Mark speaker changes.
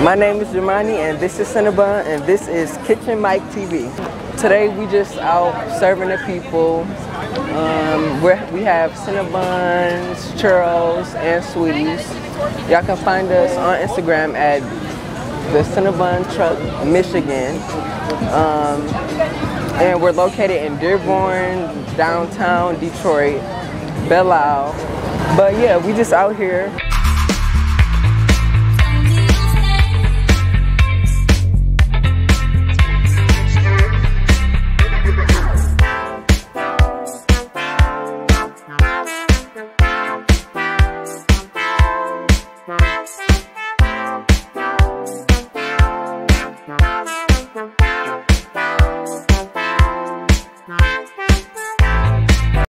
Speaker 1: My name is Jemani and this is Cinnabon and this is Kitchen Mike TV. Today we just out serving the people. We have Cinnabons, churros, and sweeties. Y'all can find us on Instagram at the Cinnabon Truck, Michigan. And we're located in Dearborn, downtown Detroit, Belle Isle. But yeah, we just out here.